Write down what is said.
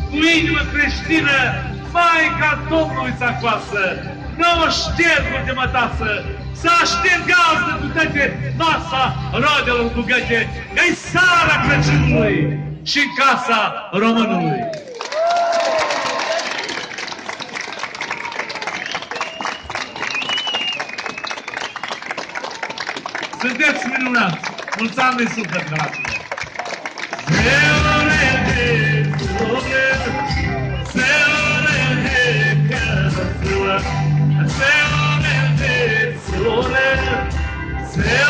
cu inimă creștină, Maica Domnului să acoasă, nouă șterburi de mătasă, să aștergează cu toate masa roadelor bugăte, că-i seara Crăciunului și în casa românului. Sunteți minunați! Mulți ani de suflet, dragilor! Se